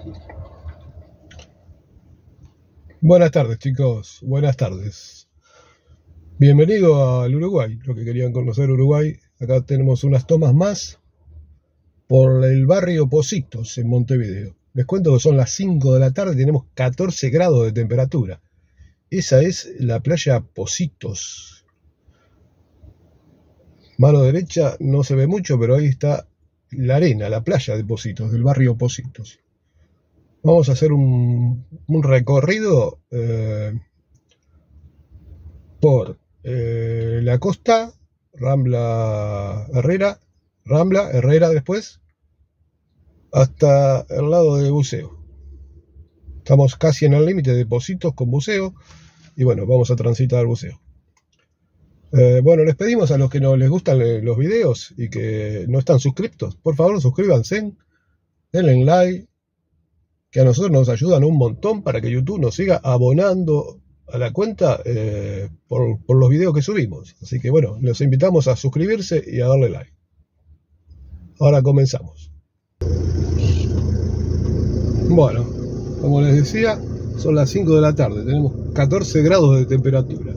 Buenas tardes, chicos. Buenas tardes. Bienvenido al Uruguay. Los que querían conocer Uruguay, acá tenemos unas tomas más por el barrio Pocitos en Montevideo. Les cuento que son las 5 de la tarde y tenemos 14 grados de temperatura. Esa es la playa Pocitos. Mano derecha no se ve mucho, pero ahí está la arena, la playa de Pocitos, del barrio Pocitos. Vamos a hacer un recorrido por la costa, Rambla Herrera después, hasta el lado de Buceo. Estamos casi en el límite de Pocitos con Buceo y bueno, vamos a transitar Buceo. Bueno, les pedimos a los que no les gustan los videos y que no están suscriptos, por favor suscríbanse, denle like, que a nosotros nos ayudan un montón para que YouTube nos siga abonando a la cuenta por los videos que subimos. Así que bueno, los invitamos a suscribirse y a darle like. Ahora comenzamos. Bueno, como les decía, son las 5 de la tarde, tenemos 14 grados de temperatura.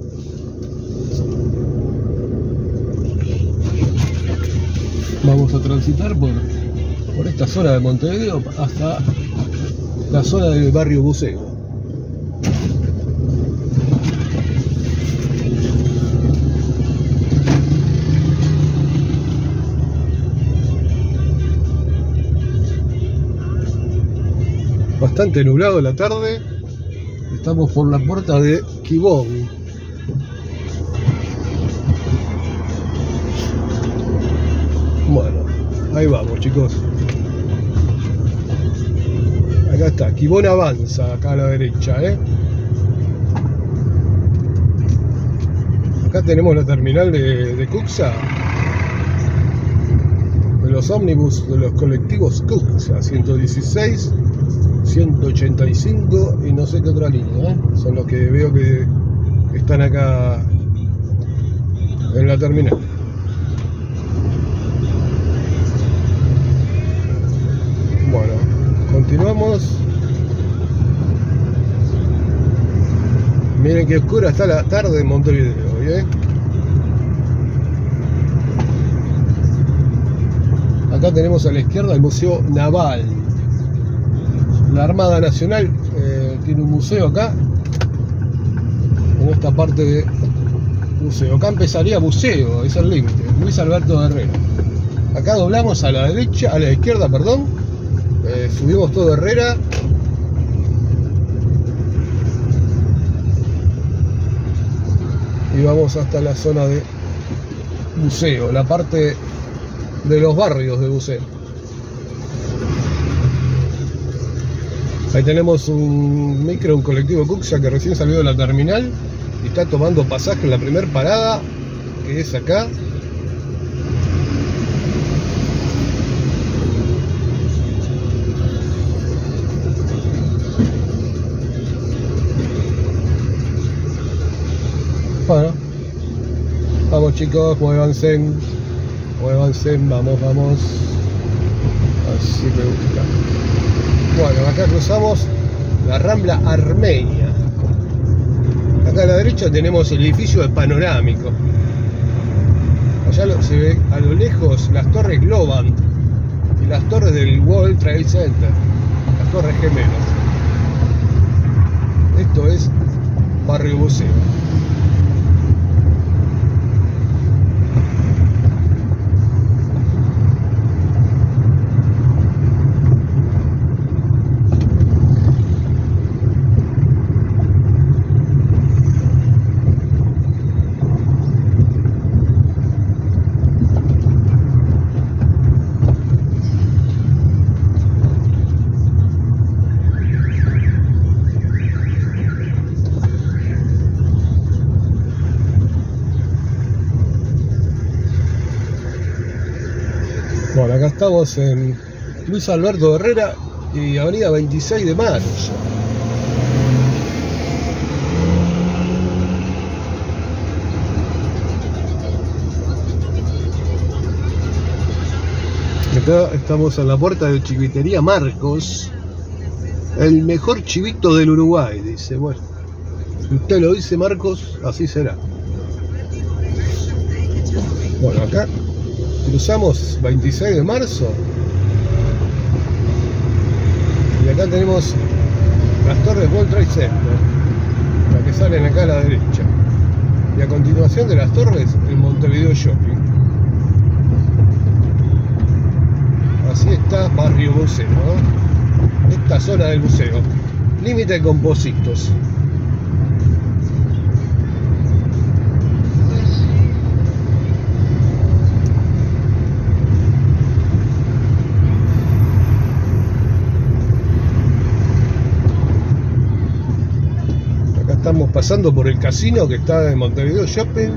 Vamos a transitar por esta zona de Montevideo hasta la zona del barrio Buceo. Bastante nublado la tarde. Estamos por la puerta de Quibón. Bueno, ahí vamos, chicos. Acá está, Quibón avanza, acá a la derecha, Acá tenemos la terminal de Cuxa, de los ómnibus, de los colectivos Cuxa, 116, 185 y no sé qué otra línea, Son los que veo que están acá en la terminal. Bueno, continuamos. Miren qué oscura está la tarde en Montevideo, Acá tenemos a la izquierda el Museo Naval. La Armada Nacional tiene un museo acá, en esta parte de Buceo. Acá empezaría Buceo, es el límite. Luis Alberto de Herrera. Acá doblamos a la derecha, a la izquierda, perdón. Subimos todo Herrera. Y vamos hasta la zona de Buceo, la parte de los barrios de Buceo. Ahí tenemos un micro, un colectivo Cuxa que recién salió de la terminal y está tomando pasaje en la primera parada, que es acá. Bueno, vamos chicos, muévanse, vamos. Así me gusta. Bueno, acá cruzamos la Rambla Armenia. Acá a la derecha tenemos el edificio de Panorámico. Allá se ve a lo lejos las torres Globant y las torres del World Trade Center, las torres gemelas. Esto es Barrio Buceo. Bueno, acá estamos en Luis Alberto Herrera y avenida 26 de Mayo. Acá estamos en la puerta de Chiquitería Marcos, El mejor chivito del Uruguay, dice. Bueno, si usted lo dice, Marcos, así será. Bueno, acá cruzamos 26 de marzo. Y acá tenemos las torres World Trade Center, las que salen acá a la derecha. Y a continuación de las torres, el Montevideo Shopping. Así está Barrio Museo, ¿no? Esta zona del museo. Límite con Pocitos. Acá estamos pasando por el casino que está en Montevideo Shopping.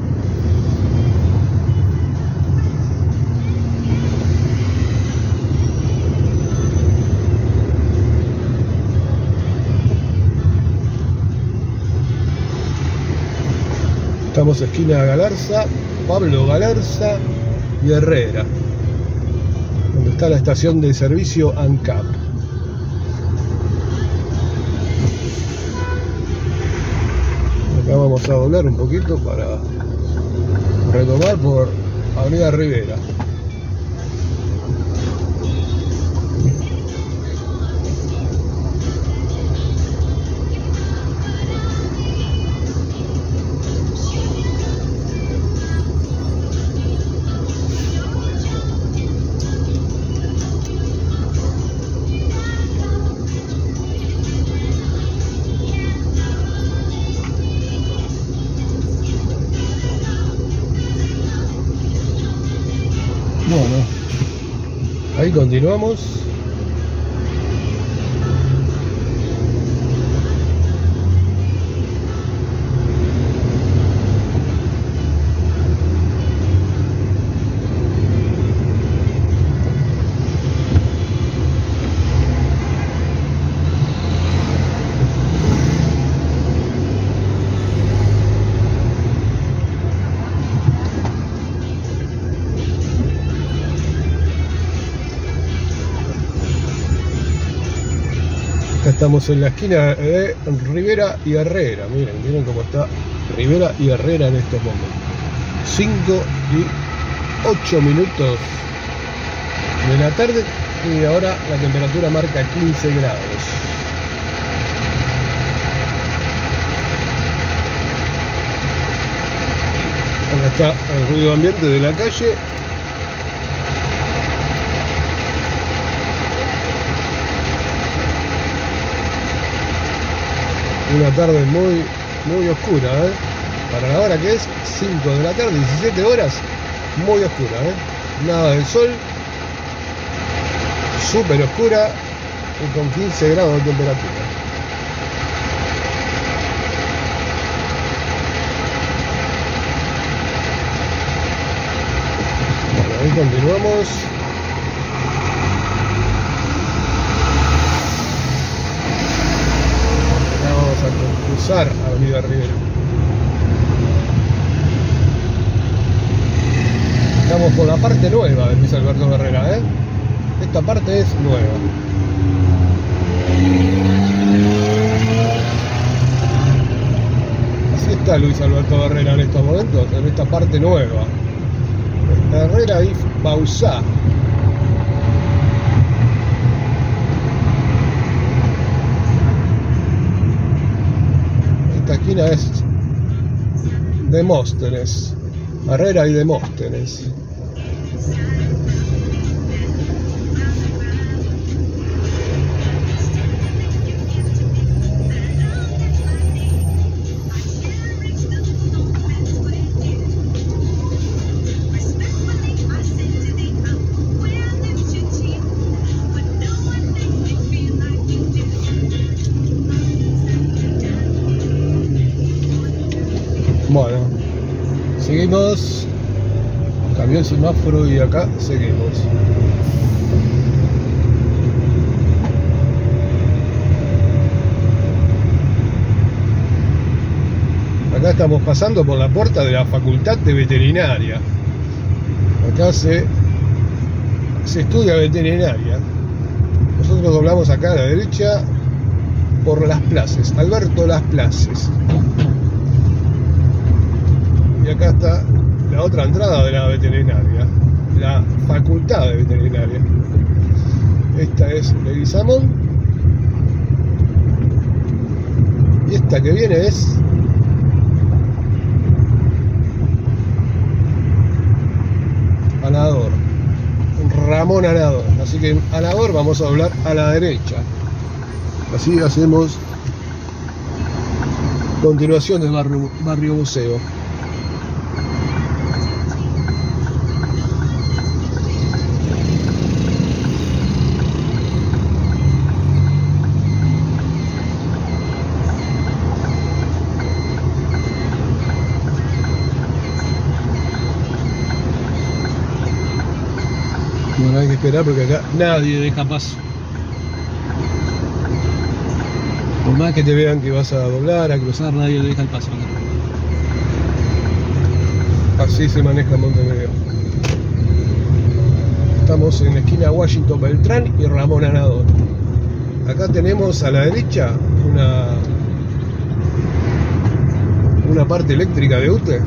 Estamos esquina Galarza, Pablo Galarza y Herrera, donde está la estación de servicio ANCAP. Acá vamos a doblar un poquito para retomar por Avenida Rivera. Bueno, ahí continuamos. Acá estamos en la esquina de Rivera y Herrera. Miren cómo está Rivera y Herrera en estos momentos. 5 y 8 minutos de la tarde y ahora la temperatura marca 15 grados. Acá está el ruido ambiente de la calle. Una tarde muy oscura, para la hora que es 5 de la tarde, 17 horas, muy oscura, nada de sol, súper oscura y con 15 grados de temperatura. Bueno, ahí continuamos. A cruzar Avenida Rivera. Estamos por la parte nueva de Luis Alberto Herrera, Esta parte es nueva. Así está Luis Alberto Herrera en estos momentos, en esta parte nueva. Herrera y Bauzá. Esta esquina es Demóstenes, Herrera y Demóstenes. Bueno, seguimos, cambió el semáforo y acá seguimos. Acá estamos pasando por la puerta de la Facultad de Veterinaria. Acá se estudia veterinaria. Nosotros doblamos acá a la derecha por Las Places, Alberto Las Places. Y acá está la otra entrada de la veterinaria, la facultad de veterinaria. Esta es Leguizamón. Y esta que viene es Anador, Ramón Anador. Así que en Anador vamos a doblar a la derecha. Así hacemos continuación del barrio Buceo. Bueno, hay que esperar porque acá nadie deja paso. Por más que te vean que vas a doblar, a cruzar, nadie deja el paso acá. Así se maneja Montevideo. Estamos en la esquina Washington Beltrán y Ramón Anador. Acá tenemos a la derecha una parte eléctrica de UTE.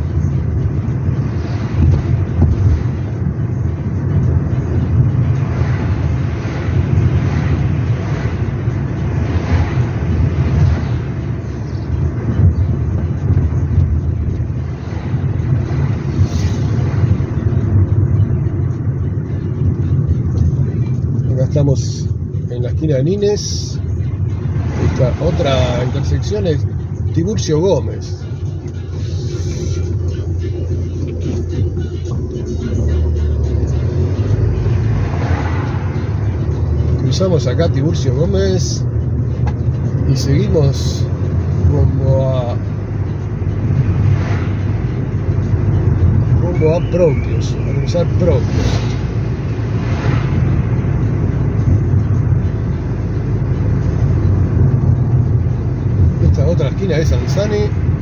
Estamos en la esquina de Nines. Esta otra intersección es Tiburcio Gómez. Cruzamos acá Tiburcio Gómez y seguimos rumbo a Propios, a cruzar Propios. Otra esquina de Sansani.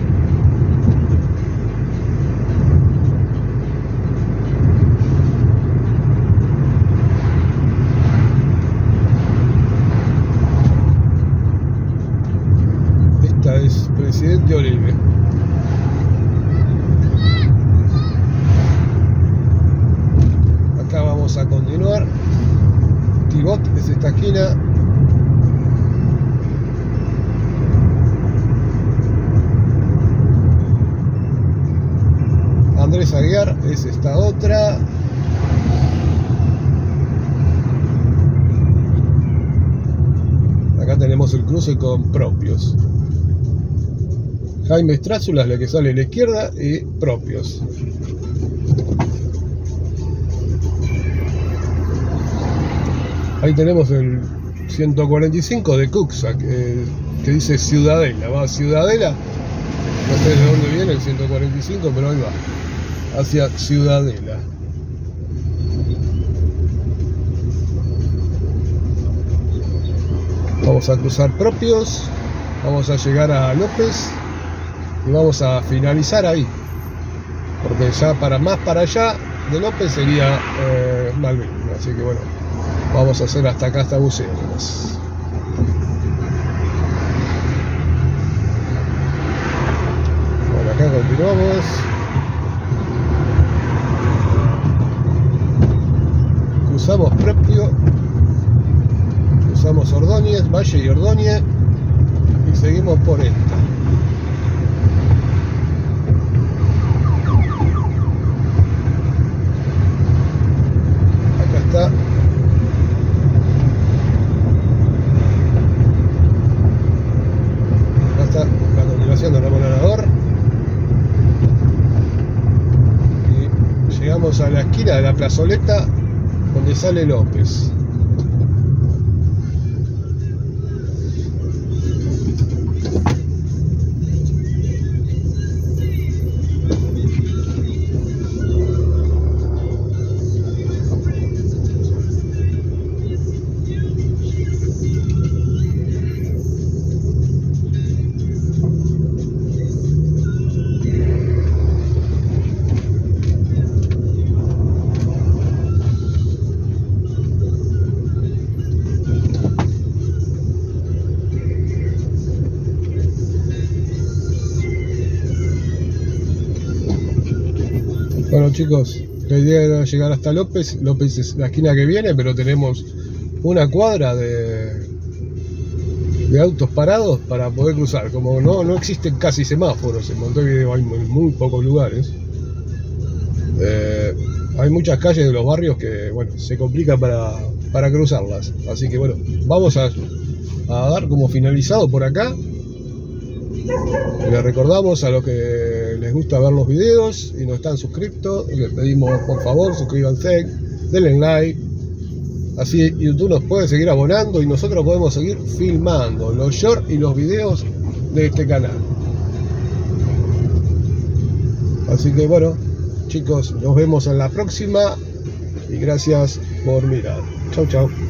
Esta es Presidente Olive. Acá vamos a continuar. Tibot es esta esquina. Andrés Aguiar es esta otra. Acá tenemos el cruce con Propios. Jaime Estrázula es la que sale a la izquierda y Propios. Ahí tenemos el 145 de Cuxa que dice Ciudadela. Va a Ciudadela. No sé de dónde viene el 145, pero ahí va. Hacia Ciudadela. Vamos a cruzar Propios, vamos a llegar a López y vamos a finalizar ahí, porque ya más para allá de López sería Malvin. Así que bueno, vamos a hacer hasta acá, hasta Buceo nomás. Bueno, acá continuamos. Cruzamos Propio, cruzamos Ordóñez, Valle y Ordóñez y seguimos por esta. Acá está. Acá está la continuación de Ramón Anador. Y llegamos a la esquina de la plazoleta donde sale López. Bueno chicos, la idea era llegar hasta López. López es la esquina que viene, pero tenemos una cuadra de autos parados para poder cruzar. Como no existen casi semáforos en Montevideo, hay muy pocos lugares. Hay muchas calles de los barrios que, bueno, se complica para cruzarlas. Así que, bueno, vamos a dar como finalizado por acá. Les recordamos a los que les gusta ver los videos y no están suscritos, les pedimos por favor suscríbanse, denle like. Así YouTube nos puede seguir abonando y nosotros podemos seguir filmando los shorts y los videos de este canal. Así que bueno, chicos, nos vemos en la próxima y gracias por mirar. Chau, chau.